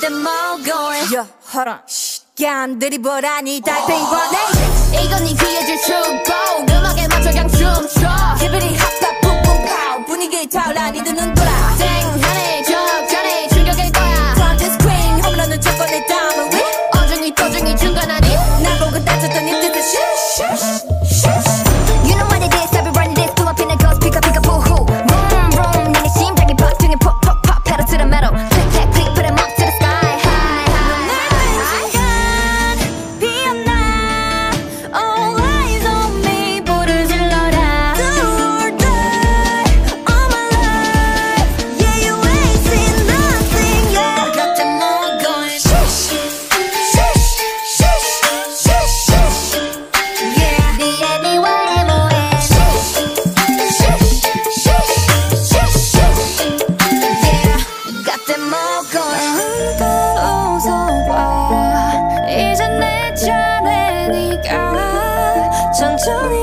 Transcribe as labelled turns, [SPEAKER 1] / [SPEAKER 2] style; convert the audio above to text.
[SPEAKER 1] them all going.
[SPEAKER 2] Yeah, hold on. 간 드리블하니 달팽이 번에.
[SPEAKER 1] 이건 네 귀에 줄 축복. 음악에 맞춰 그냥 춤춰.
[SPEAKER 2] 기분이 핫핫 뿡뿡 파우. 분위기 타올라 니들 눈 돌아.
[SPEAKER 1] 땡하네 적잖아 충격일 거야.
[SPEAKER 2] Turn the screen 홈런은 조건 내 다음은 위.
[SPEAKER 1] 어중이 to중이 중간 아니.
[SPEAKER 2] 날 보고 따졌던 이 뜻은 슈슈슈슈.
[SPEAKER 1] You know what it is, I've been running this. 또 앞에 내 girls pick up boo-hoo. Vroom vroom 니네 심장이 박중에 pop pop pop pedal to the metal. Click click click put 'em up to the sky. High high high. 비었나 all eyes on me. 불을 질러라.
[SPEAKER 2] Do or die all my life. Yeah, you ain't seen nothing yet.
[SPEAKER 1] Got them all going.
[SPEAKER 2] Shush, shush, shush, shush, shush. Yeah,
[SPEAKER 1] 뒤에 미워해 뭐해.
[SPEAKER 2] shush, shush, shush, shush, shush. Yeah,
[SPEAKER 1] Got them all going. 웃어봐. 이제 내 차례니까 천천히